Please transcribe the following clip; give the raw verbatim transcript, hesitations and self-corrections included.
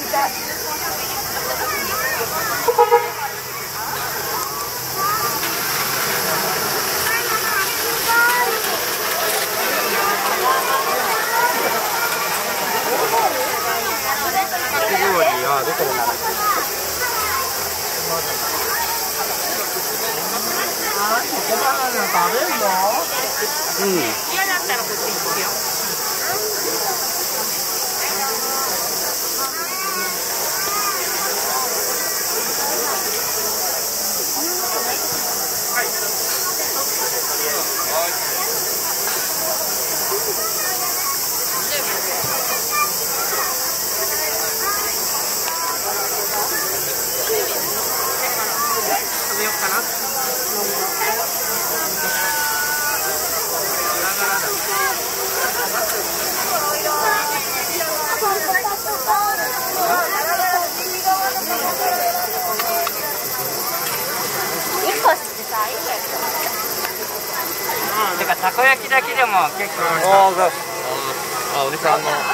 どこで並べてる？あ、ここバナナ食べるの？うん。嫌だったらこっちに行くよ。はい。食べようかな。てかたこ焼きだけでも結構。ああ、おじさんの。